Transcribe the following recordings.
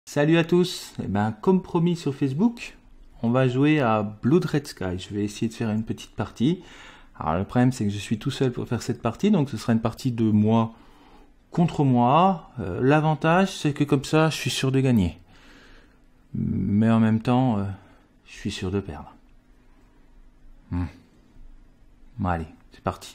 Salut à tous, comme promis sur Facebook, on va jouer à Blood Red Sky. Je vais essayer de faire une petite partie. Alors le problème c'est que je suis tout seul pour faire cette partie, donc ce sera une partie de moi contre moi. L'avantage c'est que comme ça je suis sûr de gagner. Mais en même temps, je suis sûr de perdre. Bon, allez, c'est parti.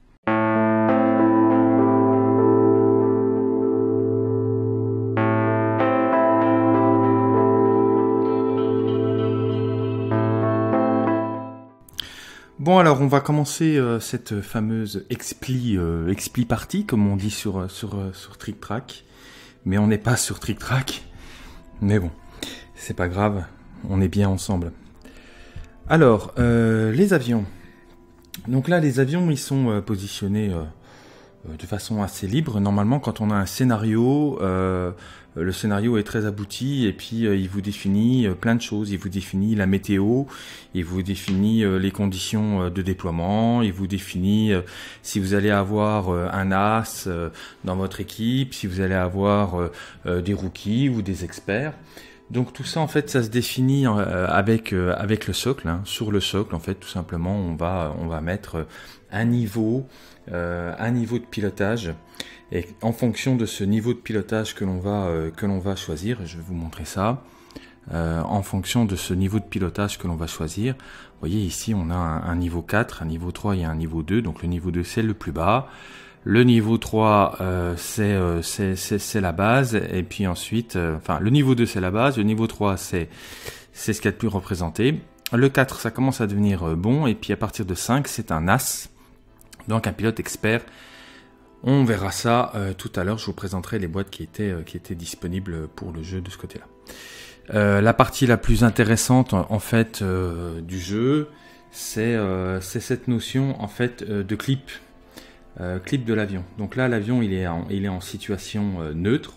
Bon alors on va commencer cette fameuse expli partie comme on dit sur Trick Track, mais on n'est pas sur Trick Track, mais bon c'est pas grave, on est bien ensemble. Alors les avions, donc là les avions ils sont positionnés de façon assez libre. Normalement quand on a un scénario, le scénario est très abouti et puis il vous définit plein de choses. Il vous définit la météo, il vous définit les conditions de déploiement, il vous définit si vous allez avoir un as dans votre équipe, si vous allez avoir des rookies ou des experts. Donc tout ça en fait ça se définit avec le socle, hein. Sur le socle en fait tout simplement on va mettre un niveau de pilotage, et en fonction de ce niveau de pilotage que l'on va choisir, je vais vous montrer ça, en fonction de ce niveau de pilotage que l'on va choisir, vous voyez ici on a un niveau 4, un niveau 3 et un niveau 2, donc le niveau 2 c'est le plus bas, le niveau 3 c'est la base, et puis ensuite, le niveau 2 c'est la base, le niveau 3 c'est ce qu'il y a de plus représenté, le 4 ça commence à devenir bon, et puis à partir de 5 c'est un as, donc un pilote expert. On verra ça tout à l'heure, je vous présenterai les boîtes qui étaient disponibles pour le jeu de ce côté-là. La partie la plus intéressante en fait du jeu, c'est cette notion en fait de clip de l'avion. Donc là l'avion il est en situation neutre.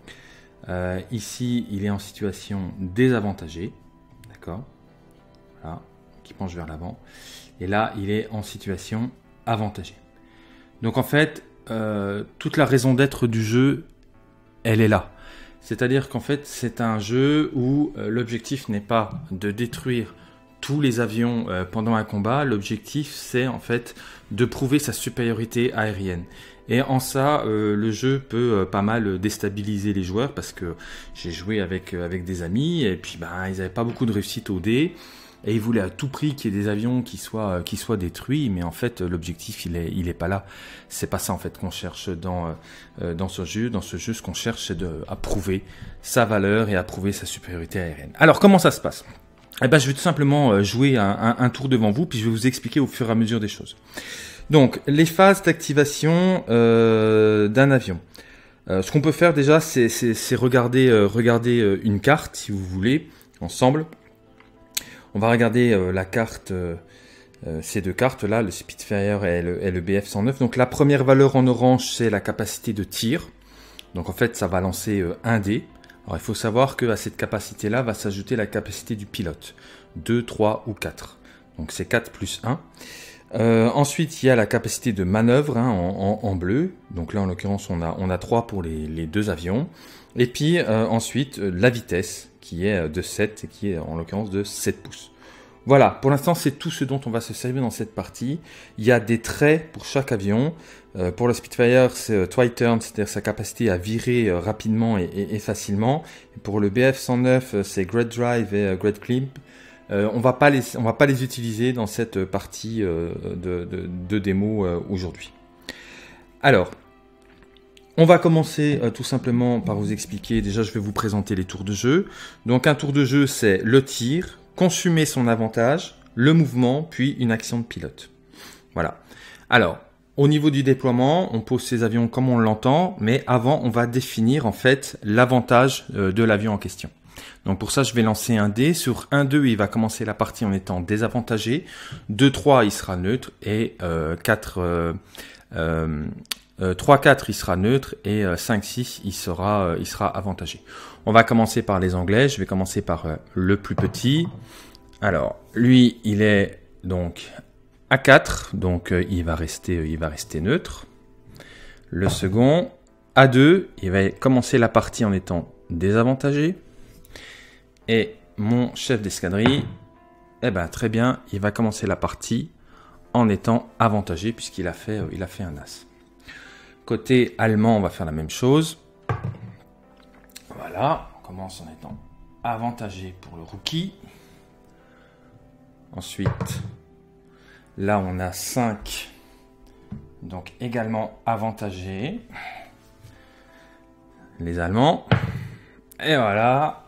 Ici il est en situation désavantagée, d'accord, voilà, qui penche vers l'avant. Et là il est en situation avantagée. Donc en fait toute la raison d'être du jeu, elle est là. C'est-à-dire qu'en fait, c'est un jeu où l'objectif n'est pas de détruire tous les avions pendant un combat. L'objectif, c'est en fait de prouver sa supériorité aérienne. Et en ça, le jeu peut pas mal déstabiliser les joueurs, parce que j'ai joué avec des amis et puis ils n'avaient pas beaucoup de réussite au dé. Et ils voulaient à tout prix qu'il y ait des avions qui soient détruits, mais en fait l'objectif il est pas là. C'est pas ça en fait qu'on cherche dans ce jeu. Dans ce jeu, ce qu'on cherche c'est à prouver sa valeur et à prouver sa supériorité aérienne. Alors comment ça se passe ? Je vais tout simplement jouer un tour devant vous, puis je vais vous expliquer au fur et à mesure des choses. Donc les phases d'activation d'un avion. Ce qu'on peut faire déjà, c'est regarder une carte, si vous voulez, ensemble. On va regarder la carte, ces deux cartes-là, le Spitfire et le BF-109. Donc la première valeur en orange, c'est la capacité de tir. Donc en fait, ça va lancer un dé. Alors il faut savoir qu'à cette capacité-là va s'ajouter la capacité du pilote. 2, 3 ou 4. Donc c'est 4 plus 1. Ensuite, il y a la capacité de manœuvre en bleu. Donc là, en l'occurrence, on a 3 pour les deux avions. Et puis ensuite, la vitesse, qui est de 7 et qui est en l'occurrence de 7 pouces. Voilà, pour l'instant c'est tout ce dont on va se servir dans cette partie. Il y a des traits pour chaque avion. Pour le Spitfire c'est Twi-turn, c'est-à-dire sa capacité à virer rapidement et facilement. Et pour le BF-109 c'est Great Drive et Great Clip. On va pas les utiliser dans cette partie de démo aujourd'hui. Alors, on va commencer tout simplement par vous expliquer, déjà je vais vous présenter les tours de jeu. Donc un tour de jeu c'est le tir, consumer son avantage, le mouvement, puis une action de pilote. Voilà. Alors, au niveau du déploiement, on pose ses avions comme on l'entend, mais avant on va définir en fait l'avantage de l'avion en question. Donc pour ça je vais lancer un dé, sur 1-2 il va commencer la partie en étant désavantagé, 2-3 il sera neutre et 3-4 il sera neutre et 5-6 il sera avantagé. On va commencer par les anglais, je vais commencer par le plus petit. Alors lui il est donc à 4, donc il va rester neutre. Le second à 2, il va commencer la partie en étant désavantagé. Et mon chef d'escadrille, eh ben, très bien, il va commencer la partie en étant avantagé puisqu'il a fait un as. Côté allemand, on va faire la même chose. Voilà, on commence en étant avantagé pour le rookie. Ensuite, là on a 5, donc également avantagé. Les Allemands. Et voilà,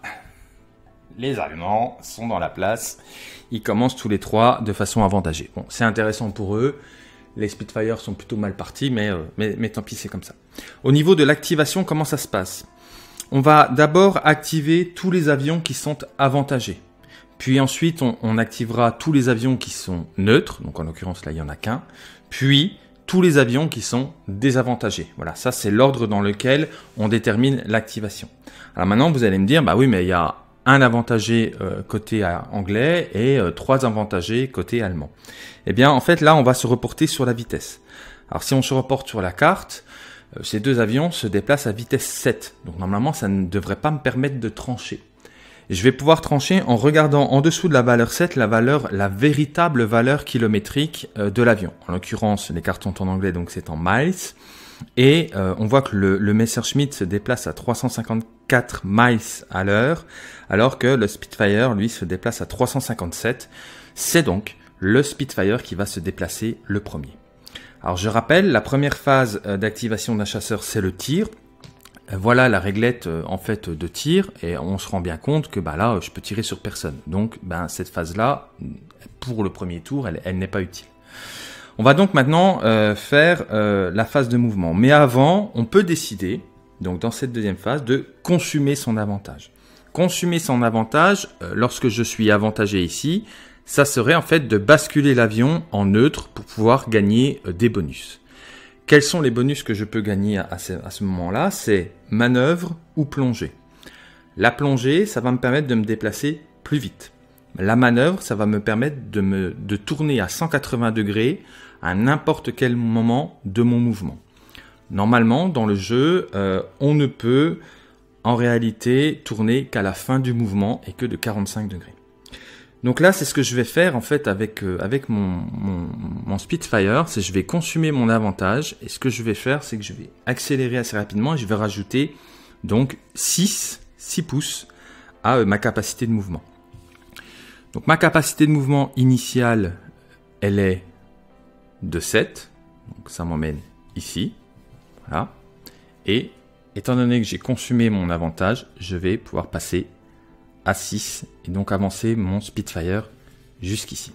les Allemands sont dans la place. Ils commencent tous les 3 de façon avantagée. Bon, c'est intéressant pour eux. Les Spitfire sont plutôt mal partis, mais tant pis, c'est comme ça. Au niveau de l'activation, comment ça se passe? On va d'abord activer tous les avions qui sont avantagés. Puis ensuite, on activera tous les avions qui sont neutres. Donc en l'occurrence, là, il n'y en a qu'un. Puis tous les avions qui sont désavantagés. Voilà, ça c'est l'ordre dans lequel on détermine l'activation. Alors maintenant, vous allez me dire, bah oui, mais il y a un avantagé côté anglais et 3 avantagés côté allemand. Eh bien, en fait, là, on va se reporter sur la vitesse. Alors si on se reporte sur la carte, ces 2 avions se déplacent à vitesse 7. Donc normalement, ça ne devrait pas me permettre de trancher. Je vais pouvoir trancher en regardant en dessous de la valeur 7, la véritable valeur kilométrique de l'avion. En l'occurrence, les cartes sont en anglais, donc c'est en miles. Et on voit que le Messerschmitt se déplace à 354 miles à l'heure, alors que le Spitfire, lui, se déplace à 357. C'est donc le Spitfire qui va se déplacer le premier. Alors je rappelle, la première phase d'activation d'un chasseur, c'est le tir. Voilà la réglette en fait de tir et on se rend bien compte que bah là je peux tirer sur personne. Donc cette phase là pour le premier tour elle n'est pas utile. On va donc maintenant faire la phase de mouvement. Mais avant on peut décider donc dans cette deuxième phase de consumer son avantage. Consumer son avantage lorsque je suis avantagé ici, ça serait en fait de basculer l'avion en neutre pour pouvoir gagner des bonus. Quels sont les bonus que je peux gagner à ce moment-là? C'est manœuvre ou plongée. La plongée, ça va me permettre de me déplacer plus vite. La manœuvre, ça va me permettre de tourner à 180 degrés à n'importe quel moment de mon mouvement. Normalement, dans le jeu, on ne peut en réalité tourner qu'à la fin du mouvement et que de 45 degrés. Donc là, c'est ce que je vais faire en fait avec mon Spitfire, c'est je vais consumer mon avantage et ce que je vais faire, c'est que je vais accélérer assez rapidement et je vais rajouter donc 6 pouces à ma capacité de mouvement. Donc ma capacité de mouvement initiale, elle est de 7, donc ça m'emmène ici, voilà. Et étant donné que j'ai consumé mon avantage, je vais pouvoir passer à 6 et donc avancer mon Spitfire jusqu'ici.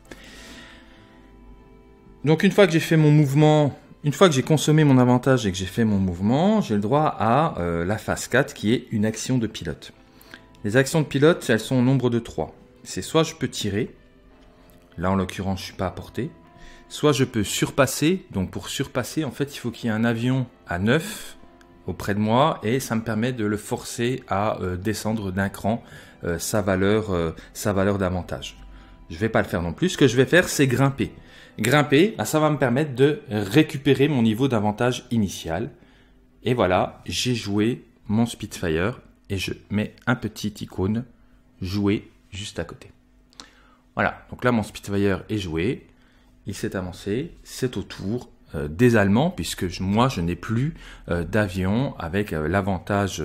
Donc une fois que j'ai fait mon mouvement, une fois que j'ai consommé mon avantage et que j'ai fait mon mouvement, j'ai le droit à la phase 4 qui est une action de pilote. Les actions de pilote, elles sont au nombre de 3. C'est soit je peux tirer, là en l'occurrence je ne suis pas à portée, soit je peux surpasser, donc pour surpasser en fait il faut qu'il y ait un avion à 9 auprès de moi et ça me permet de le forcer à descendre d'un cran sa valeur d'avantage. Je ne vais pas le faire non plus. Ce que je vais faire, c'est grimper. Grimper, ça va me permettre de récupérer mon niveau d'avantage initial. Et voilà, j'ai joué mon Spitfire et je mets un petit icône jouer juste à côté. Voilà, donc là mon Spitfire est joué, il s'est avancé, c'est au tour des Allemands, puisque moi je n'ai plus d'avion avec l'avantage,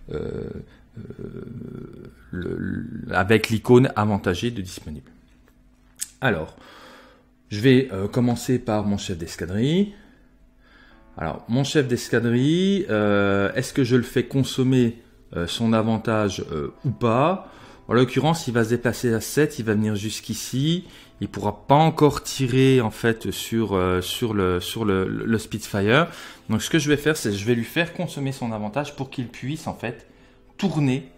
avec l'icône avantagée de disponible. Alors, je vais commencer par mon chef d'escadrille. Alors, mon chef d'escadrille, est-ce que je le fais consommer son avantage ou pas? En l'occurrence, il va se déplacer à 7, il va venir jusqu'ici. Il ne pourra pas encore tirer en fait sur le Spitfire. Donc ce que je vais faire, c'est que je vais lui faire consommer son avantage pour qu'il puisse en fait tourner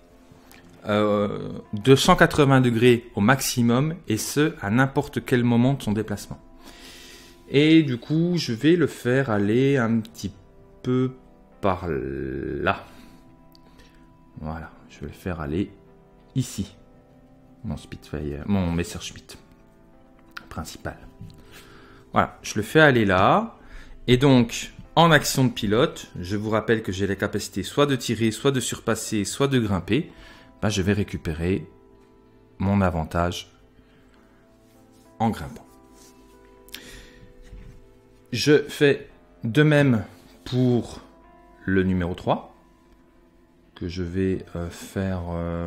de 180 degrés au maximum et ce à n'importe quel moment de son déplacement. Et du coup, je vais le faire aller un petit peu par là. Voilà, je vais le faire aller ici. Mon Spitfire, mon Messerschmitt principal. Voilà, je le fais aller là. Et donc, en action de pilote, je vous rappelle que j'ai la capacité soit de tirer, soit de surpasser, soit de grimper, ben, je vais récupérer mon avantage en grimpant. Je fais de même pour le numéro 3, que je vais faire...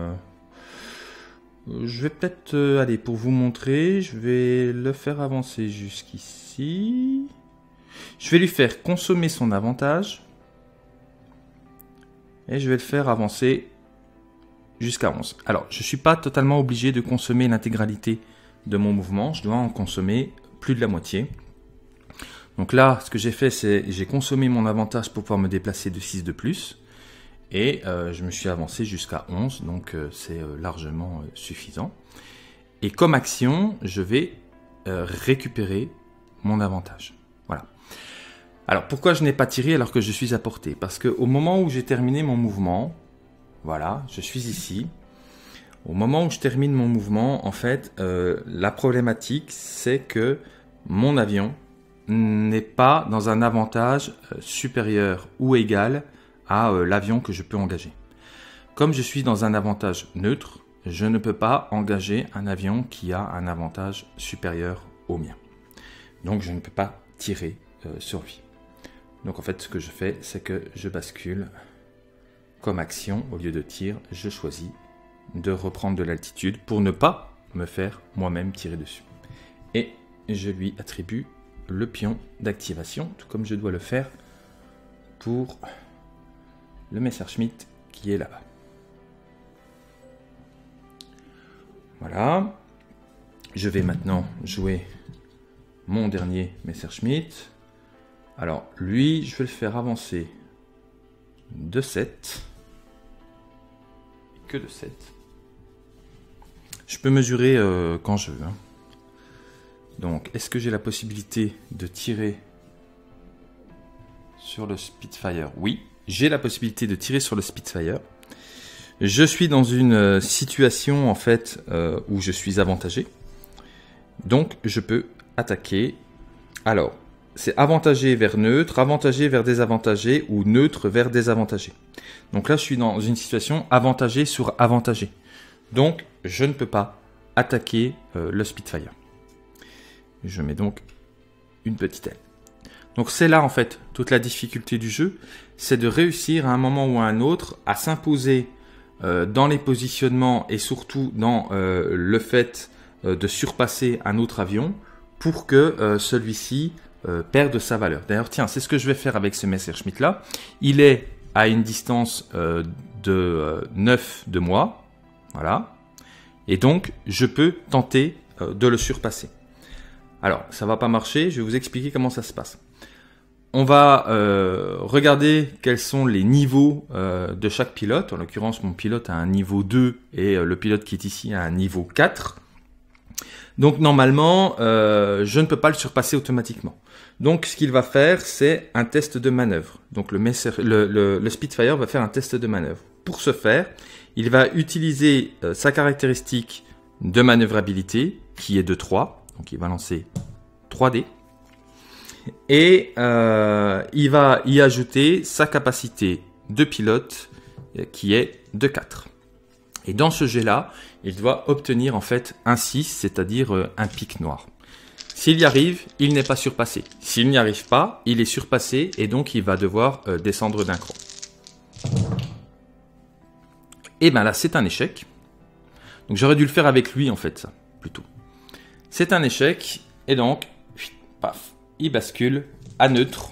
je vais peut-être, allez, pour vous montrer, je vais le faire avancer jusqu'ici. Je vais lui faire consommer son avantage. Et je vais le faire avancer jusqu'à 11. Alors, je ne suis pas totalement obligé de consommer l'intégralité de mon mouvement. Je dois en consommer plus de la moitié. Donc là, ce que j'ai fait, c'est j'ai consommé mon avantage pour pouvoir me déplacer de 6 de plus. Et je me suis avancé jusqu'à 11, donc c'est largement suffisant. Et comme action, je vais récupérer mon avantage. Voilà. Alors, pourquoi je n'ai pas tiré alors que je suis à portée? Parce qu'au moment où j'ai terminé mon mouvement, voilà, je suis ici. Au moment où je termine mon mouvement, en fait, la problématique, c'est que mon avion n'est pas dans un avantage supérieur ou égal à l'avion que je peux engager. Comme je suis dans un avantage neutre, je ne peux pas engager un avion qui a un avantage supérieur au mien. Donc je ne peux pas tirer sur lui. Donc en fait ce que je fais, c'est que je bascule comme action, au lieu de tir, je choisis de reprendre de l'altitude pour ne pas me faire moi-même tirer dessus. Et je lui attribue le pion d'activation, tout comme je dois le faire pour le Messerschmitt qui est là-bas. Voilà. Je vais maintenant jouer mon dernier Messerschmitt. Alors, lui, je vais le faire avancer de 7. Que de 7. Je peux mesurer quand je veux. Hein. Donc, est-ce que j'ai la possibilité de tirer sur le Spitfire? Oui, j'ai la possibilité de tirer sur le Spitfire. Je suis dans une situation en fait où je suis avantagé. Donc, je peux attaquer. Alors, c'est avantagé vers neutre, avantagé vers désavantagé ou neutre vers désavantagé. Donc là, je suis dans une situation avantagé sur avantagé. Donc, je ne peux pas attaquer le Spitfire. Je mets donc une petite aile. Donc c'est là en fait toute la difficulté du jeu, c'est de réussir à un moment ou à un autre à s'imposer dans les positionnements et surtout dans le fait de surpasser un autre avion pour que celui-ci perde sa valeur. D'ailleurs, tiens, c'est ce que je vais faire avec ce Messerschmitt là. Il est à une distance de 9 de moi, voilà, et donc je peux tenter de le surpasser. Alors, ça va pas marcher, je vais vous expliquer comment ça se passe. On va regarder quels sont les niveaux de chaque pilote. En l'occurrence, mon pilote a un niveau 2 et le pilote qui est ici a un niveau 4. Donc normalement, je ne peux pas le surpasser automatiquement. Donc ce qu'il va faire, c'est un test de manœuvre. Donc le Spitfire va faire un test de manœuvre. Pour ce faire, il va utiliser sa caractéristique de manœuvrabilité, qui est de 3. Donc il va lancer 3 dés. Et il va y ajouter sa capacité de pilote, qui est de 4. Et dans ce jet-là, il doit obtenir en fait un 6, c'est-à-dire un pic noir. S'il y arrive, il n'est pas surpassé. S'il n'y arrive pas, il est surpassé et donc il va devoir descendre d'un cran. Et bien là, c'est un échec. Donc j'aurais dû le faire avec lui en fait, ça, plutôt. C'est un échec et donc, paf, il bascule à neutre.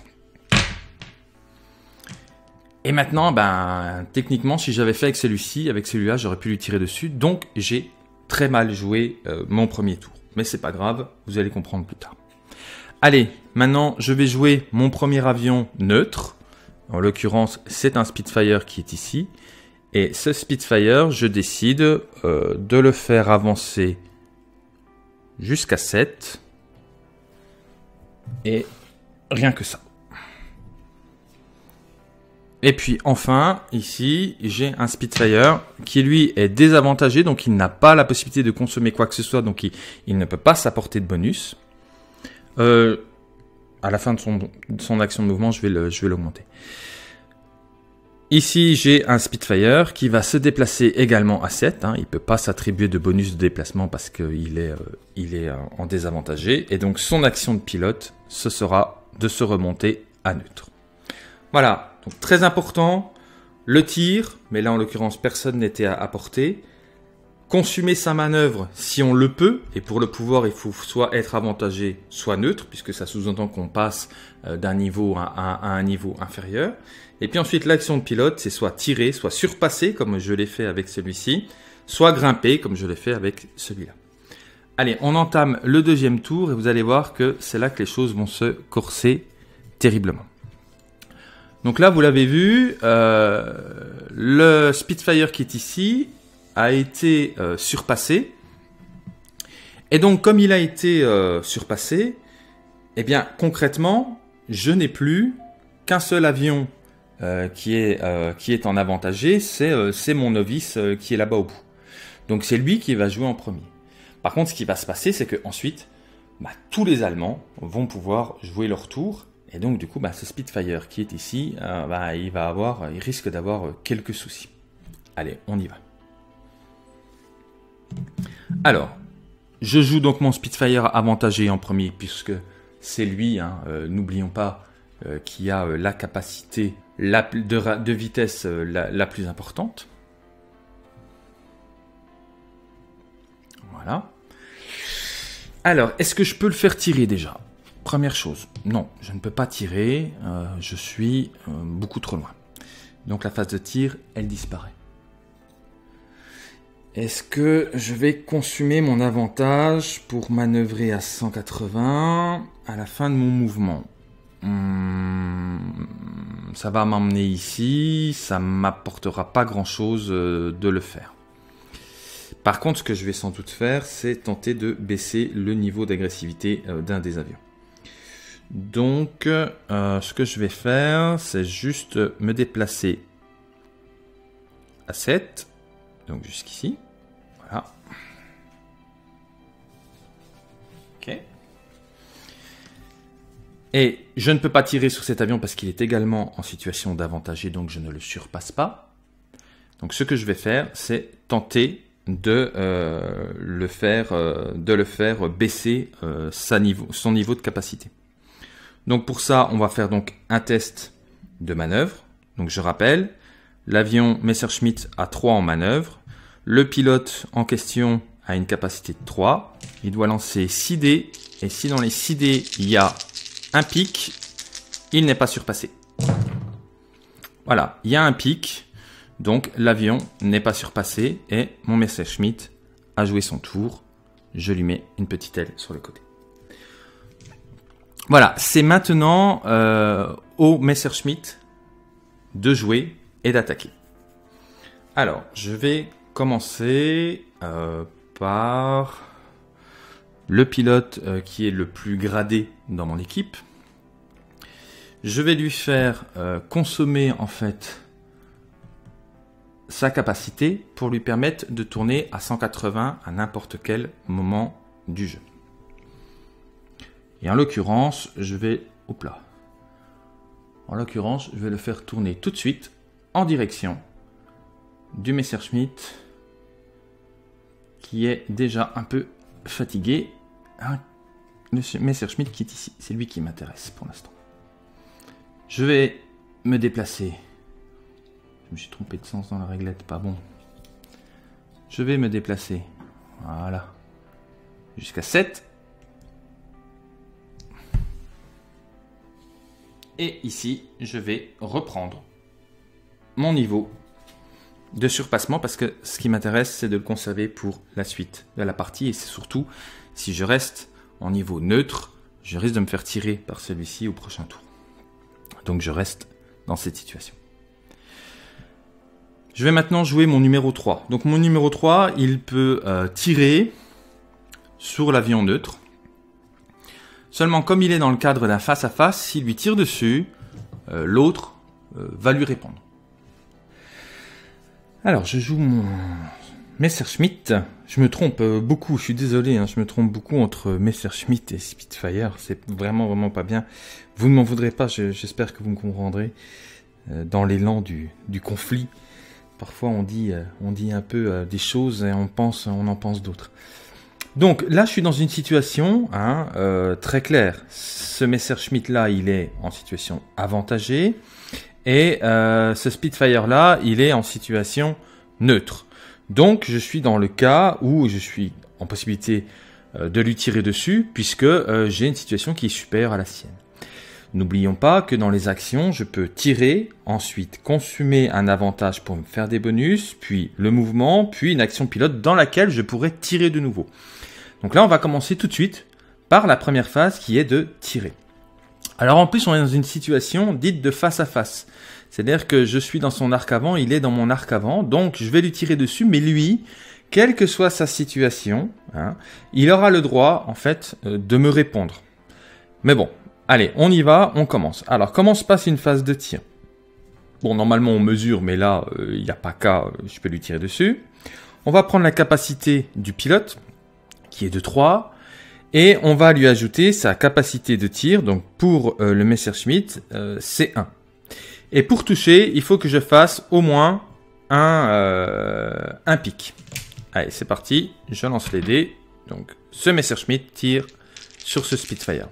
Et maintenant, ben, techniquement, si j'avais fait avec celui-ci, avec celui-là, j'aurais pu lui tirer dessus. Donc, j'ai très mal joué mon premier tour. Mais c'est pas grave, vous allez comprendre plus tard. Allez, maintenant, je vais jouer mon premier avion neutre. En l'occurrence, c'est un Spitfire qui est ici. Et ce Spitfire, je décide de le faire avancer jusqu'à 7. Et rien que ça. Et puis enfin, ici, j'ai un Spitfire qui lui est désavantagé, donc il n'a pas la possibilité de consommer quoi que ce soit, donc il ne peut pas s'apporter de bonus. à la fin de son action de mouvement, je vais l'augmenter. Ici, j'ai un Spitfire qui va se déplacer également à 7. Hein. Il ne peut pas s'attribuer de bonus de déplacement parce qu'il est en désavantagé. Et donc, son action de pilote, ce sera de se remonter à neutre. Voilà, donc très important, le tir, mais là en l'occurrence, personne n'était à portée. Consumer sa manœuvre si on le peut, et pour le pouvoir, il faut soit être avantagé, soit neutre, puisque ça sous-entend qu'on passe d'un niveau à un niveau inférieur. Et puis ensuite, l'action de pilote, c'est soit tirer, soit surpasser, comme je l'ai fait avec celui-ci, soit grimper, comme je l'ai fait avec celui-là. Allez, on entame le deuxième tour, et vous allez voir que c'est là que les choses vont se corser terriblement. Donc là, vous l'avez vu, le Spitfire qui est ici a été surpassé. Et donc, comme il a été surpassé, eh bien, concrètement, je n'ai plus qu'un seul avion qui est en avantagé, c'est mon novice qui est là-bas au bout. Donc, c'est lui qui va jouer en premier. Par contre, ce qui va se passer, c'est qu'ensuite, tous les Allemands vont pouvoir jouer leur tour. Et donc, du coup, ce Spitfire qui est ici, il risque d'avoir quelques soucis. Allez, on y va. Alors, je joue donc mon Spitfire avantagé en premier, puisque c'est lui, n'oublions pas, qui a la capacité de vitesse la plus importante. Voilà. Alors, est-ce que je peux le faire tirer déjà ? Première chose, non, je ne peux pas tirer, je suis beaucoup trop loin. Donc la phase de tir, elle disparaît. Est-ce que je vais consumer mon avantage pour manœuvrer à 180 à la fin de mon mouvement ? Ça va m'emmener ici, ça ne m'apportera pas grand-chose de le faire. Par contre, ce que je vais sans doute faire, c'est tenter de baisser le niveau d'agressivité d'un des avions. Donc, ce que je vais faire, c'est juste me déplacer à 7. Donc, jusqu'ici. Voilà. Ok. Et je ne peux pas tirer sur cet avion parce qu'il est également en situation d'avantagé, donc je ne le surpasse pas. Donc, ce que je vais faire, c'est tenter de le faire baisser son niveau de capacité. Donc pour ça, on va faire donc un test de manœuvre. Donc je rappelle, l'avion Messerschmitt a 3 en manœuvre. Le pilote en question a une capacité de 3. Il doit lancer 6 dés. Et si dans les 6 dés, il y a un pic, il n'est pas surpassé. Voilà, il y a un pic. Donc l'avion n'est pas surpassé et mon Messerschmitt a joué son tour. Je lui mets une petite aile sur le côté. Voilà, c'est maintenant au Messerschmitt de jouer et d'attaquer. Alors, je vais commencer par le pilote qui est le plus gradé dans mon équipe. Je vais lui faire consommer en fait sa capacité pour lui permettre de tourner à 180 à n'importe quel moment du jeu. Et en l'occurrence, je vais le faire tourner tout de suite en direction du Messerschmitt qui est déjà un peu fatigué. Le Messerschmitt qui est ici, c'est lui qui m'intéresse pour l'instant. Je vais me déplacer. Je me suis trompé de sens dans la réglette, pas bon. Je vais me déplacer, voilà, jusqu'à 7. Et ici, je vais reprendre mon niveau de surpassement parce que ce qui m'intéresse, c'est de le conserver pour la suite de la partie. Et c'est surtout, si je reste en niveau neutre, je risque de me faire tirer par celui-ci au prochain tour. Donc je reste dans cette situation. Je vais maintenant jouer mon numéro 3. Donc mon numéro 3, il peut tirer sur l'avion neutre. Seulement, comme il est dans le cadre d'un face-à-face, s'il lui tire dessus, l'autre va lui répondre. Alors, je joue Messerschmitt, je me trompe beaucoup, je suis désolé, hein, je me trompe beaucoup entre Messerschmitt et Spitfire, c'est vraiment pas bien. Vous ne m'en voudrez pas, j'espère que vous me comprendrez. Dans l'élan du conflit, parfois on dit un peu des choses et on en pense d'autres. Donc là, je suis dans une situation très claire. Ce Messerschmitt là, il est en situation avantagée et ce Spitfire là, il est en situation neutre. Donc, je suis dans le cas où je suis en possibilité de lui tirer dessus, puisque j'ai une situation qui est supérieure à la sienne. N'oublions pas que dans les actions, je peux tirer, ensuite consumer un avantage pour me faire des bonus, puis le mouvement, puis une action pilote dans laquelle je pourrais tirer de nouveau. Donc là, on va commencer tout de suite par la première phase qui est de tirer. Alors en plus, on est dans une situation dite de face à face. C'est-à-dire que je suis dans son arc avant, il est dans mon arc avant, donc je vais lui tirer dessus, mais lui, quelle que soit sa situation, il aura le droit, en fait, de me répondre. Mais bon, allez, on y va, on commence. Alors, comment se passe une phase de tir? Bon, normalement, on mesure, mais là, il n'y a pas qu'à, je peux lui tirer dessus. On va prendre la capacité du pilote, qui est de 3, et on va lui ajouter sa capacité de tir, donc pour le Messerschmitt, c'est 1. Et pour toucher, il faut que je fasse au moins un pic. Allez, c'est parti. Je lance les dés. Donc, ce Messerschmitt tire sur ce Spitfire.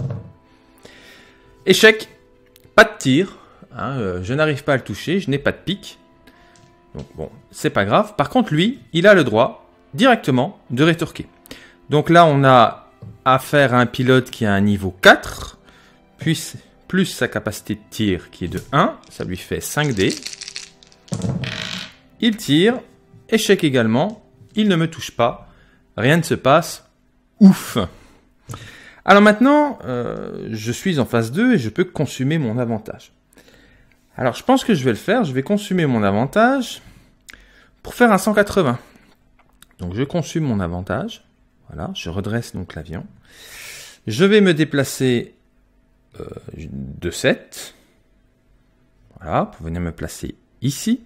Échec. Pas de tir. Je n'arrive pas à le toucher. Je n'ai pas de pic. Donc, bon, c'est pas grave. Par contre, lui, il a le droit directement de rétorquer. Donc là, on a affaire à un pilote qui a un niveau 4. Puis plus sa capacité de tir qui est de 1, ça lui fait 5 dés. Il tire, échec également, il ne me touche pas, rien ne se passe, ouf. Alors maintenant, je suis en phase 2 et je peux consumer mon avantage. Alors je pense que je vais le faire, je vais consumer mon avantage pour faire un 180. Donc je consume mon avantage, voilà, je redresse donc l'avion. Je vais me déplacer de 7, voilà, pour venir me placer ici,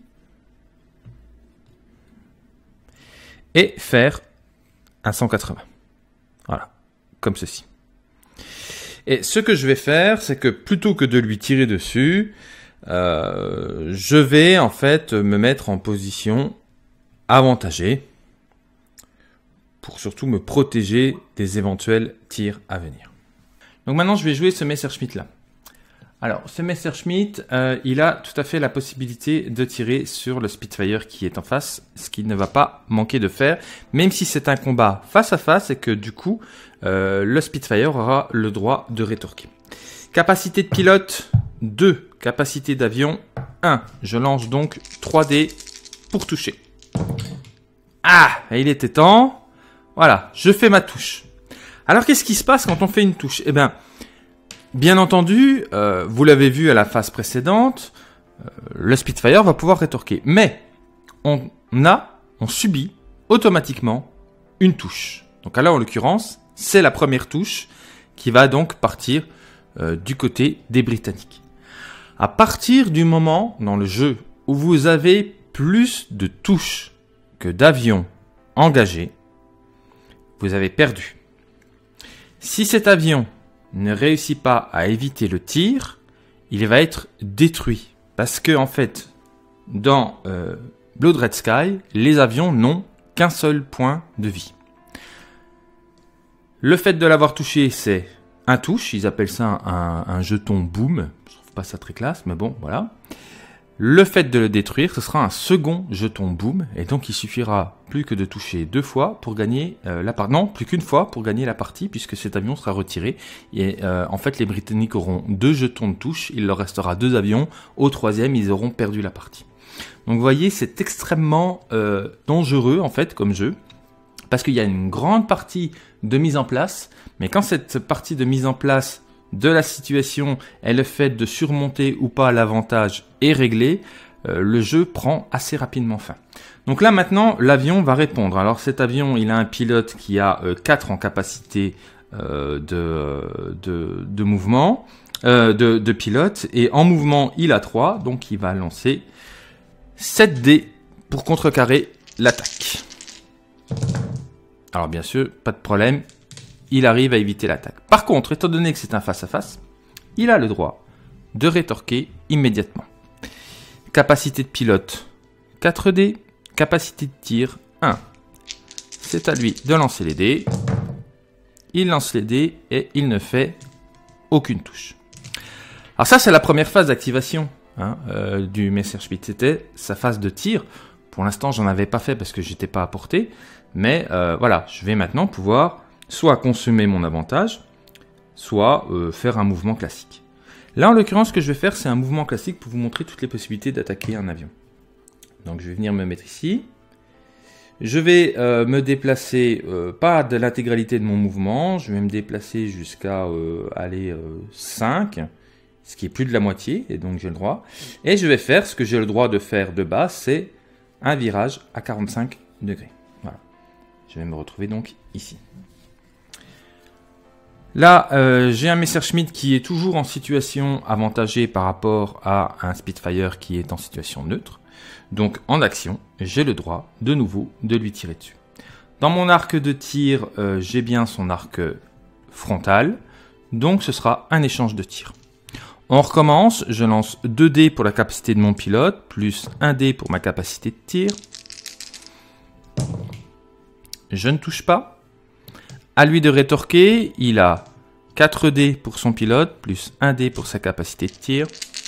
et faire un 180, voilà, comme ceci. Et ce que je vais faire, c'est que plutôt que de lui tirer dessus, je vais en fait me mettre en position avantagée, pour surtout me protéger des éventuels tirs à venir. Donc maintenant, je vais jouer ce Messerschmitt là. Alors, ce Messerschmitt, il a tout à fait la possibilité de tirer sur le Spitfire qui est en face, ce qu'il ne va pas manquer de faire, même si c'est un combat face à face et que du coup, le Spitfire aura le droit de rétorquer. Capacité de pilote, 2. Capacité d'avion, 1. Je lance donc 3 dés pour toucher. Ah, il était temps. Voilà, je fais ma touche. Alors, qu'est-ce qui se passe quand on fait une touche? Eh bien entendu, vous l'avez vu à la phase précédente, le Spitfire va pouvoir rétorquer. Mais, on subit automatiquement une touche. Donc là, en l'occurrence, c'est la première touche qui va donc partir du côté des Britanniques. À partir du moment dans le jeu où vous avez plus de touches que d'avions engagés, vous avez perdu. Si cet avion ne réussit pas à éviter le tir, il va être détruit. Parce que, en fait, dans Blood Red Sky, les avions n'ont qu'un seul point de vie. Le fait de l'avoir touché, c'est un touche. Ils appellent ça un jeton boom. Je trouve pas ça très classe, mais bon, voilà. Le fait de le détruire, ce sera un second jeton boom, et donc il suffira plus que de toucher 2 fois pour gagner la partie. Non, plus qu'une fois pour gagner la partie, puisque cet avion sera retiré. Et en fait, les Britanniques auront 2 jetons de touche, il leur restera 2 avions. Au 3e, ils auront perdu la partie. Donc vous voyez, c'est extrêmement dangereux en fait comme jeu, parce qu'il y a une grande partie de mise en place, mais quand cette partie de mise en place de la situation et le fait de surmonter ou pas l'avantage est réglé, le jeu prend assez rapidement fin. Donc là maintenant, l'avion va répondre. Alors cet avion, il a un pilote qui a 4 en capacité de mouvement, de pilote, et en mouvement, il a 3, donc il va lancer 7 dés pour contrecarrer l'attaque. Alors bien sûr, pas de problème, il arrive à éviter l'attaque. Par contre, étant donné que c'est un face-à-face, il a le droit de rétorquer immédiatement. Capacité de pilote, 4 dés. Capacité de tir, 1. C'est à lui de lancer les dés. Il lance les dés et il ne fait aucune touche. Alors ça, c'est la première phase d'activation du Messerschmitt. C'était sa phase de tir. Pour l'instant, j'en avais pas fait parce que j'étais pas à portée. Mais voilà, je vais maintenant pouvoir soit consommer mon avantage, soit faire un mouvement classique. Là, en l'occurrence, ce que je vais faire, c'est un mouvement classique pour vous montrer toutes les possibilités d'attaquer un avion. Donc, je vais venir me mettre ici. Je vais me déplacer, pas de l'intégralité de mon mouvement, je vais me déplacer jusqu'à 5, ce qui est plus de la moitié, et donc j'ai le droit. Et je vais faire ce que j'ai le droit de faire de base, c'est un virage à 45 degrés. Voilà. Je vais me retrouver donc ici. Là, j'ai un Messerschmitt qui est toujours en situation avantagée par rapport à un Spitfire qui est en situation neutre. Donc en action, j'ai le droit de nouveau de lui tirer dessus. Dans mon arc de tir, j'ai bien son arc frontal, donc ce sera un échange de tir. On recommence, je lance 2 dés pour la capacité de mon pilote, plus 1 dé pour ma capacité de tir. Je ne touche pas. À lui de rétorquer, il a 4 dés pour son pilote, plus 1 dé pour sa capacité de tir.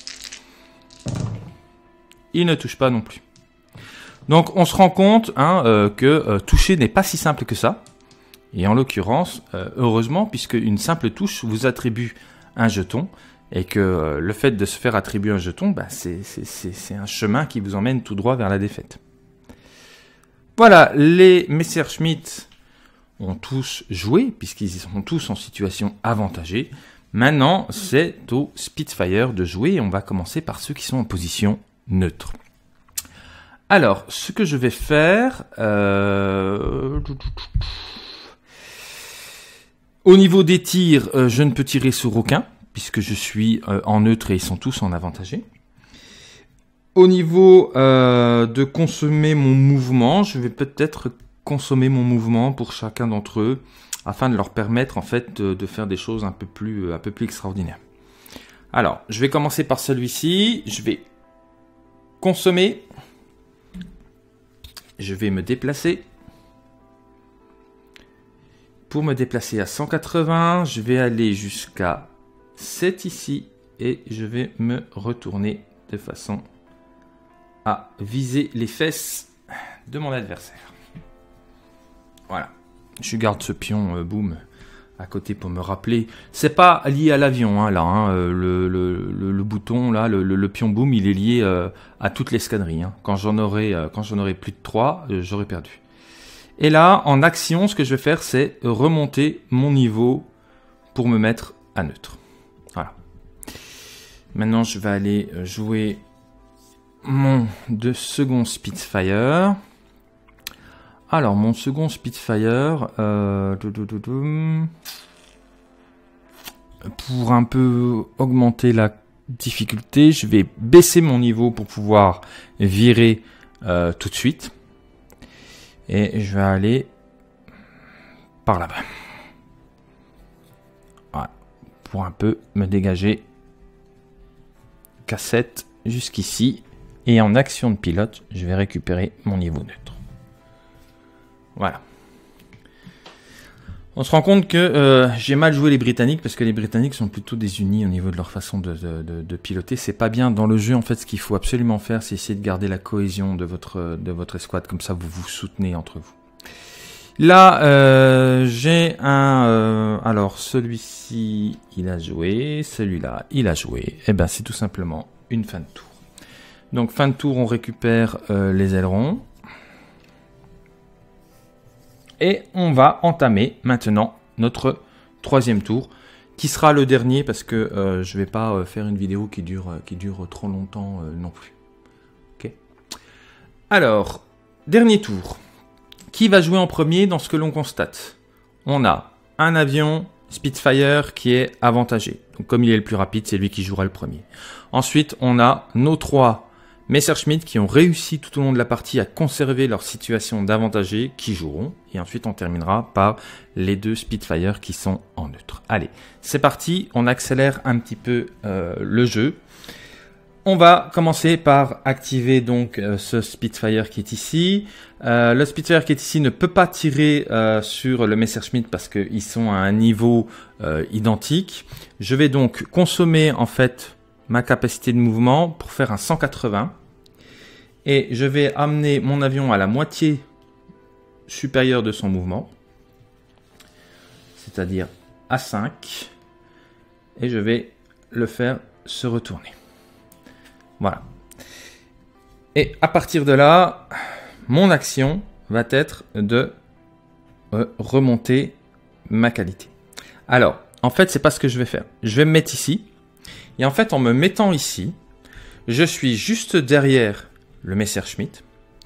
Il ne touche pas non plus. Donc on se rend compte que toucher n'est pas si simple que ça. Et en l'occurrence, heureusement, puisque une simple touche vous attribue un jeton, et que le fait de se faire attribuer un jeton, c'est un chemin qui vous emmène tout droit vers la défaite. Voilà, les Messerschmitt ont tous joué, puisqu'ils sont tous en situation avantagée. Maintenant, c'est au Spitfire de jouer, et on va commencer par ceux qui sont en position neutre. Alors, ce que je vais faire... Au niveau des tirs, je ne peux tirer sur aucun, puisque je suis en neutre et ils sont tous en avantagé. Au niveau de consommer mon mouvement, je vais peut-être consommer mon mouvement pour chacun d'entre eux, afin de leur permettre en fait de faire des choses un peu plus extraordinaires. Alors, je vais commencer par celui-ci. Je vais consommer. Je vais me déplacer. Pour me déplacer à 180, je vais aller jusqu'à 7 ici et je vais me retourner de façon à viser les fesses de mon adversaire. Voilà. Je garde ce pion boom à côté pour me rappeler. C'est pas lié à l'avion le bouton là, le pion boom, il est lié à toute l'escadrille. Quand j'en aurai plus de 3, j'aurai perdu. Et là, en action, ce que je vais faire, c'est remonter mon niveau pour me mettre à neutre. Voilà. Maintenant, je vais aller jouer mon second Spitfire. Alors, mon second Spitfire, pour un peu augmenter la difficulté, je vais baisser mon niveau pour pouvoir virer tout de suite. Et je vais aller par là-bas. Voilà. Pour un peu me dégager. Cassette jusqu'ici. Et en action de pilote, je vais récupérer mon niveau neutre. Voilà. On se rend compte que j'ai mal joué les Britanniques parce que les Britanniques sont plutôt désunis au niveau de leur façon de piloter. C'est pas bien dans le jeu. En fait, ce qu'il faut absolument faire, c'est essayer de garder la cohésion de votre escouade. Comme ça, vous vous soutenez entre vous. Là, j'ai un... alors, celui-ci, il a joué. Celui-là, il a joué. Et ben, c'est tout simplement une fin de tour. Donc, fin de tour, on récupère les ailerons. Et on va entamer maintenant notre troisième tour, qui sera le dernier parce que je ne vais pas faire une vidéo qui dure trop longtemps non plus. Okay. Alors, dernier tour. Qui va jouer en premier dans ce que l'on constate? On a un avion Spitfire qui est avantagé. Donc, comme il est le plus rapide, c'est lui qui jouera le premier. Ensuite, on a nos 3 Messerschmitt qui ont réussi tout au long de la partie à conserver leur situation d'avantagés qui joueront. Et ensuite, on terminera par les 2 Spitfire qui sont en neutre. Allez, c'est parti. On accélère un petit peu le jeu. On va commencer par activer donc ce Spitfire qui est ici. Le Spitfire qui est ici ne peut pas tirer sur le Messerschmitt parce qu'ils sont à un niveau identique. Je vais donc consommer en fait ma capacité de mouvement pour faire un 180. Et je vais amener mon avion à la moitié supérieure de son mouvement. C'est-à-dire à 5. Et je vais le faire se retourner. Voilà. Et à partir de là, mon action va être de remonter ma qualité. Alors, en fait, c'est pas ce que je vais faire. Je vais me mettre ici. Et en fait, en me mettant ici, je suis juste derrière le Messerschmitt.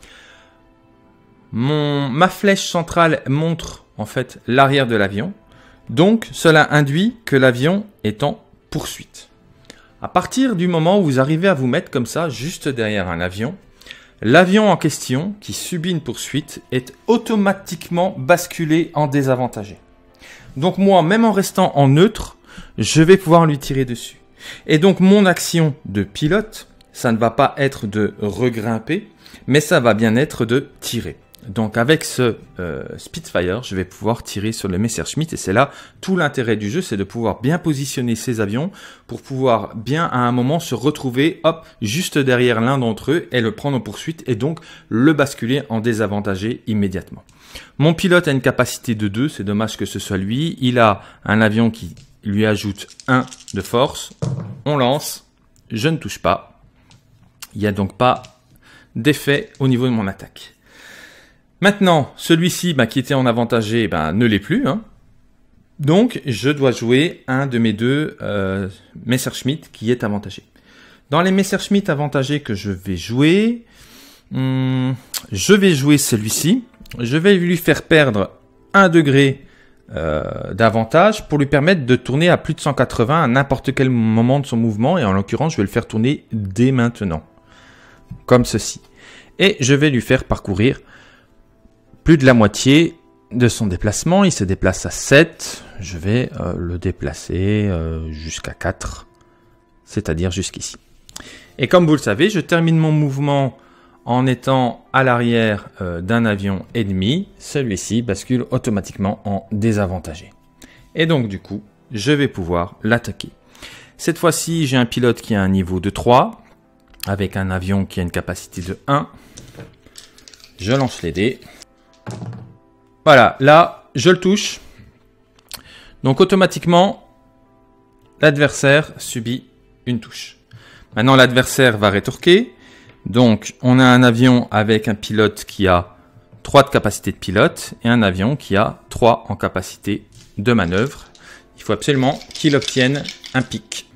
Ma flèche centrale montre en fait l'arrière de l'avion. Donc, cela induit que l'avion est en poursuite. À partir du moment où vous arrivez à vous mettre comme ça, juste derrière un avion, l'avion en question, qui subit une poursuite, est automatiquement basculé en désavantagé. Donc moi, même en restant en neutre, je vais pouvoir lui tirer dessus. Et donc mon action de pilote, ça ne va pas être de regrimper, mais ça va bien être de tirer. Donc avec ce Spitfire, je vais pouvoir tirer sur le Messerschmitt et c'est là tout l'intérêt du jeu, c'est de pouvoir bien positionner ces avions pour pouvoir bien à un moment se retrouver hop juste derrière l'un d'entre eux et le prendre en poursuite et donc le basculer en désavantagé immédiatement. Mon pilote a une capacité de 2, c'est dommage que ce soit lui. Il a un avion qui lui ajoute 1 de force. On lance, je ne touche pas. Il n'y a donc pas d'effet au niveau de mon attaque. Maintenant, celui-ci qui était en avantagé ne l'est plus. Donc, je dois jouer un de mes 2 Messerschmitt qui est avantagé. Dans les Messerschmitt avantagés que je vais jouer celui-ci. Je vais lui faire perdre 1 degré d'avantage pour lui permettre de tourner à plus de 180 à n'importe quel moment de son mouvement. Et en l'occurrence, je vais le faire tourner dès maintenant. Comme ceci. Et je vais lui faire parcourir plus de la moitié de son déplacement. Il se déplace à 7. Je vais le déplacer jusqu'à 4. C'est-à-dire jusqu'ici. Et comme vous le savez, je termine mon mouvement en étant à l'arrière d'un avion ennemi. Celui-ci bascule automatiquement en désavantagé. Et donc du coup, je vais pouvoir l'attaquer. Cette fois-ci, j'ai un pilote qui a un niveau de 3. Avec un avion qui a une capacité de 1. Je lance les dés. Voilà, là, je le touche. Donc automatiquement, l'adversaire subit une touche. Maintenant, l'adversaire va rétorquer. Donc, on a un avion avec un pilote qui a 3 de capacité de pilote et un avion qui a 3 en capacité de manœuvre. Il faut absolument qu'il obtienne un pic.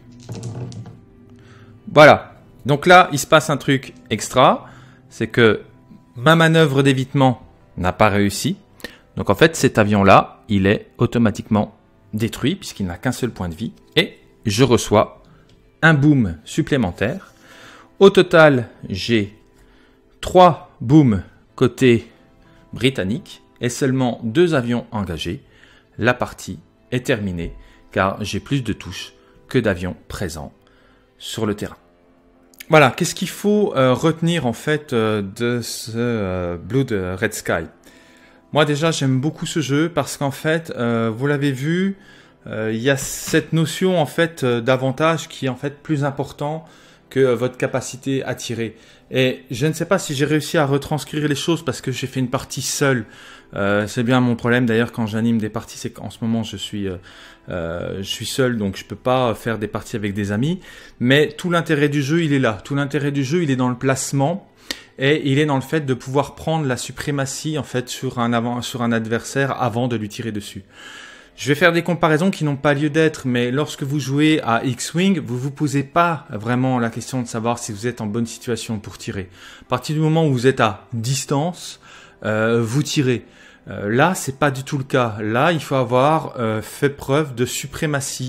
Voilà. Donc là, il se passe un truc extra. C'est que ma manœuvre d'évitement n'a pas réussi. Donc en fait, cet avion-là, il est automatiquement détruit puisqu'il n'a qu'un seul point de vie. Et je reçois un boom supplémentaire. Au total, j'ai 3 booms côté britannique et seulement 2 avions engagés. La partie est terminée car j'ai plus de touches que d'avions présents sur le terrain. Voilà, qu'est-ce qu'il faut retenir en fait de ce Blood Red Sky? Moi déjà j'aime beaucoup ce jeu parce qu'en fait, vous l'avez vu, il y a cette notion en fait d'avantage qui est en fait plus important que votre capacité à tirer. Et je ne sais pas si j'ai réussi à retranscrire les choses parce que j'ai fait une partie seule. C'est bien mon problème d'ailleurs quand j'anime des parties, c'est qu'en ce moment je suis seul, donc je peux pas faire des parties avec des amis. Mais tout l'intérêt du jeu, il est là. Tout l'intérêt du jeu, il est dans le placement et il est dans le fait de pouvoir prendre la suprématie en fait sur un adversaire avant de lui tirer dessus. Je vais faire des comparaisons qui n'ont pas lieu d'être, mais lorsque vous jouez à X-Wing, vous vous posez pas vraiment la question de savoir si vous êtes en bonne situation pour tirer. À partir du moment où vous êtes à distance, vous tirez. Là, c'est pas du tout le cas. Là, il faut avoir fait preuve de suprématie,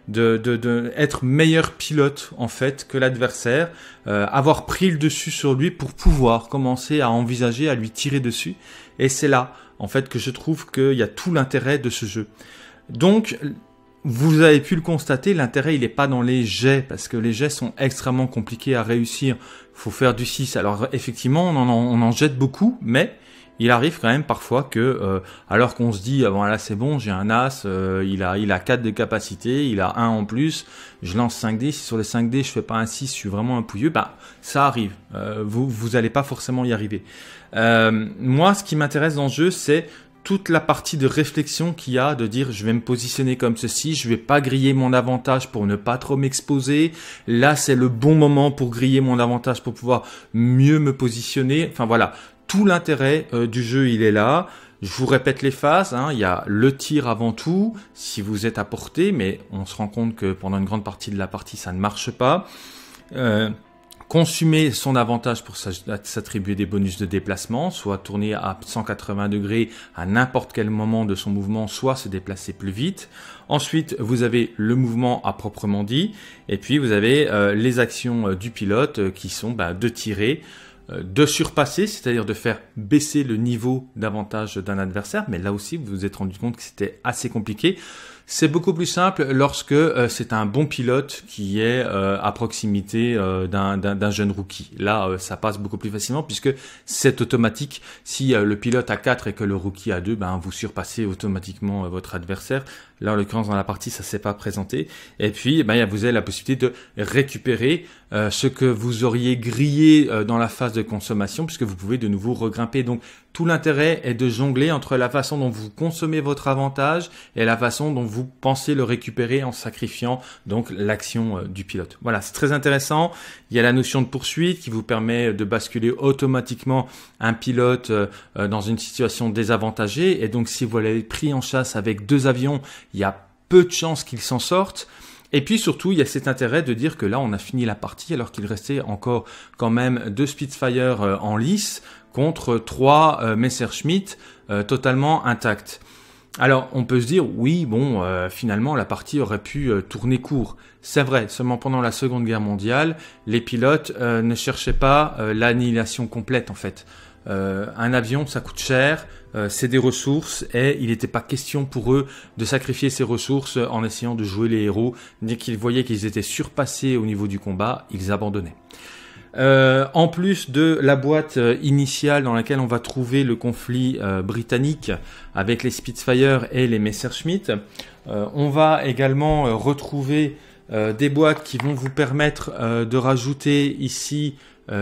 être meilleur pilote en fait que l'adversaire, avoir pris le dessus sur lui pour pouvoir commencer à envisager à lui tirer dessus. Et c'est là en fait que je trouve qu'il y a tout l'intérêt de ce jeu. Donc vous avez pu le constater, l'intérêt il n'est pas dans les jets, parce que les jets sont extrêmement compliqués à réussir. Il faut faire du 6. Alors effectivement, on en jette beaucoup, mais il arrive quand même parfois que, alors qu'on se dit, bon là c'est bon, j'ai un as, il a 4 de capacité, il a 1 en plus, je lance 5D, si sur les 5D je fais pas un 6, je suis vraiment un pouilleux, bah ça arrive, vous allez pas forcément y arriver. Moi, ce qui m'intéresse dans le jeu, c'est toute la partie de réflexion qu'il y a, de dire je vais me positionner comme ceci, je vais pas griller mon avantage pour ne pas trop m'exposer, là c'est le bon moment pour griller mon avantage pour pouvoir mieux me positionner, enfin voilà, tout l'intérêt du jeu il est là. Je vous répète les phases, hein. Il y a le tir avant tout, si vous êtes à portée, mais on se rend compte que pendant une grande partie de la partie ça ne marche pas. Consumer son avantage pour s'attribuer des bonus de déplacement, soit tourner à 180 degrés à n'importe quel moment de son mouvement, soit se déplacer plus vite. Ensuite, vous avez le mouvement à proprement dit, et puis vous avez les actions du pilote qui sont de tirer, de surpasser, c'est-à-dire de faire baisser le niveau d'avantage d'un adversaire, mais là aussi vous vous êtes rendu compte que c'était assez compliqué. C'est beaucoup plus simple lorsque c'est un bon pilote qui est à proximité d'un jeune rookie. Là, ça passe beaucoup plus facilement puisque c'est automatique. Si le pilote a 4 et que le rookie a 2, vous surpassez automatiquement votre adversaire. Là, en l'occurrence, dans la partie, ça s'est pas présenté. Et puis, vous avez la possibilité de récupérer ce que vous auriez grillé dans la phase de consommation puisque vous pouvez de nouveau regrimper. Donc, tout l'intérêt est de jongler entre la façon dont vous consommez votre avantage et la façon dont vous pensez le récupérer en sacrifiant donc l'action du pilote. Voilà, c'est très intéressant. Il y a la notion de poursuite qui vous permet de basculer automatiquement un pilote dans une situation désavantagée. Et donc, si vous l'avez pris en chasse avec 2 avions, il y a peu de chances qu'il s'en sorte. Et puis surtout, il y a cet intérêt de dire que là, on a fini la partie alors qu'il restait encore quand même 2 Spitfire en lice contre 3 Messerschmitt totalement intacts. Alors, on peut se dire, oui, finalement, la partie aurait pu tourner court. C'est vrai, seulement pendant la Seconde Guerre mondiale, les pilotes ne cherchaient pas l'annihilation complète, en fait. Un avion, ça coûte cher, c'est des ressources, et il n'était pas question pour eux de sacrifier ces ressources en essayant de jouer les héros. Dès qu'ils voyaient qu'ils étaient surpassés au niveau du combat, ils abandonnaient. En plus de la boîte initiale dans laquelle on va trouver le conflit britannique avec les Spitfire et les Messerschmitt, on va également retrouver des boîtes qui vont vous permettre de rajouter ici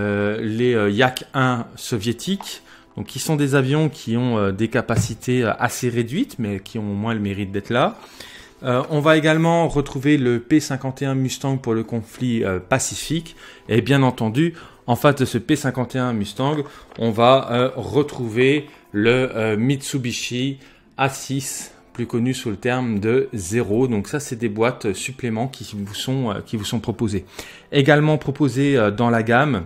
les Yak-1 soviétiques, donc qui sont des avions qui ont des capacités assez réduites mais qui ont au moins le mérite d'être là. On va également retrouver le P-51 Mustang pour le conflit pacifique. Et bien entendu, en face de ce P-51 Mustang, on va retrouver le Mitsubishi A6, plus connu sous le terme de Zero. Donc ça, c'est des boîtes suppléments qui vous sont proposées. Également proposées dans la gamme,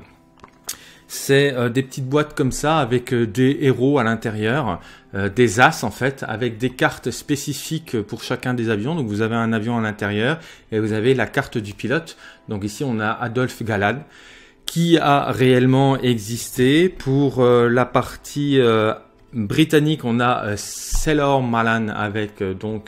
c'est des petites boîtes comme ça avec des héros à l'intérieur, des as en fait, avec des cartes spécifiques pour chacun des avions. Donc vous avez un avion à l'intérieur et vous avez la carte du pilote. Donc ici on a Adolf Galland qui a réellement existé. Pour la partie britannique, on a Sailor Malan avec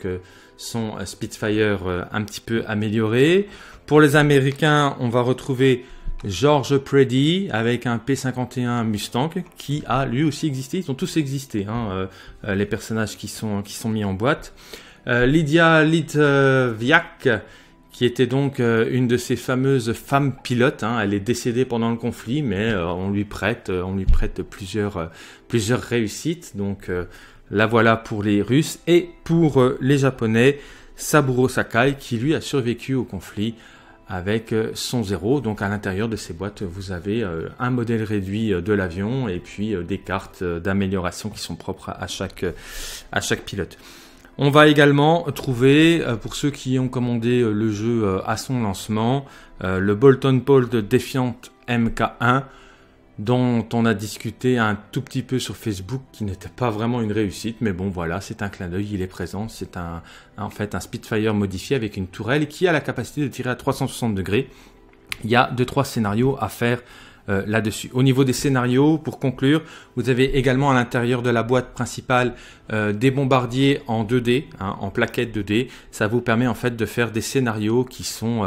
son Spitfire un petit peu amélioré. Pour les Américains, on va retrouver George Preddy avec un P-51 Mustang qui a lui aussi existé. Ils ont tous existé, les personnages qui sont mis en boîte. Lydia Litviak, qui était donc une de ces fameuses femmes pilotes. Elle est décédée pendant le conflit, mais on lui prête plusieurs réussites. Donc la voilà pour les Russes. Et pour les Japonais, Saburo Sakai, qui lui a survécu au conflit avec son Zero. Donc à l'intérieur de ces boîtes, vous avez un modèle réduit de l'avion et puis des cartes d'amélioration qui sont propres à chaque pilote. On va également trouver, pour ceux qui ont commandé le jeu à son lancement, le Boulton Bolt Defiant MK1. dont on a discuté un tout petit peu sur Facebook, qui n'était pas vraiment une réussite, mais bon voilà, c'est un clin d'œil, il est présent, c'est en fait un Spitfire modifié avec une tourelle qui a la capacité de tirer à 360 degrés. Il y a 2-3 scénarios à faire là-dessus. Au niveau des scénarios, pour conclure, vous avez également à l'intérieur de la boîte principale des bombardiers en 2D, hein, en plaquettes 2D. Ça vous permet en fait de faire des scénarios qui sont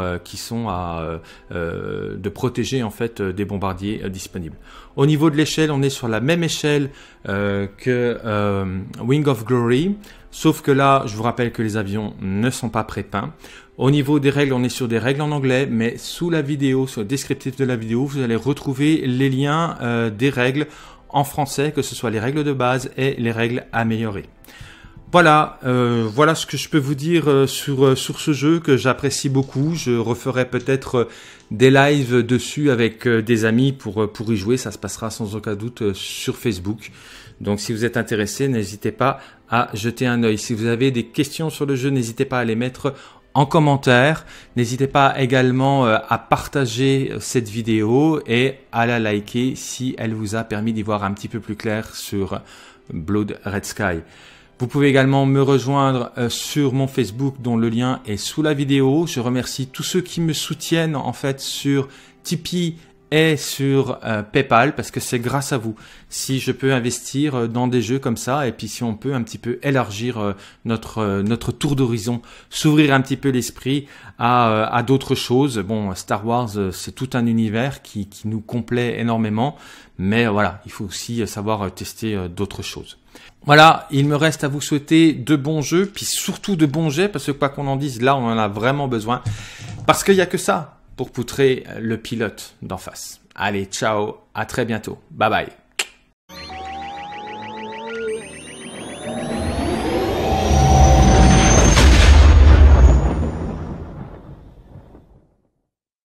de protéger en fait des bombardiers disponibles. Au niveau de l'échelle, on est sur la même échelle que Wing of Glory, sauf que là, je vous rappelle que les avions ne sont pas prépeints. Au niveau des règles, on est sur des règles en anglais, mais sous la vidéo, sur le descriptif de la vidéo, vous allez retrouver les liens des règles en français, que ce soit les règles de base et les règles améliorées. Voilà, voilà ce que je peux vous dire sur ce jeu que j'apprécie beaucoup. Je referai peut-être des lives dessus avec des amis pour y jouer. Ça se passera sans aucun doute sur Facebook. Donc si vous êtes intéressé, n'hésitez pas à jeter un œil. Si vous avez des questions sur le jeu, n'hésitez pas à les mettre en commentaire. N'hésitez pas également à partager cette vidéo et à la liker si elle vous a permis d'y voir un petit peu plus clair sur Blood Red Sky. Vous pouvez également me rejoindre sur mon Facebook dont le lien est sous la vidéo. Je remercie tous ceux qui me soutiennent en fait sur Tipeee et sur PayPal, parce que c'est grâce à vous si je peux investir dans des jeux comme ça, et puis si on peut un petit peu élargir notre tour d'horizon, s'ouvrir un petit peu l'esprit à d'autres choses. Bon, Star Wars, c'est tout un univers qui nous complaît énormément, mais voilà, il faut aussi savoir tester d'autres choses. Voilà, il me reste à vous souhaiter de bons jeux, puis surtout de bons jets, parce que quoi qu'on en dise, là on en a vraiment besoin, parce qu'il n'y a que ça pour poutrer le pilote d'en face. Allez, ciao, à très bientôt. Bye bye.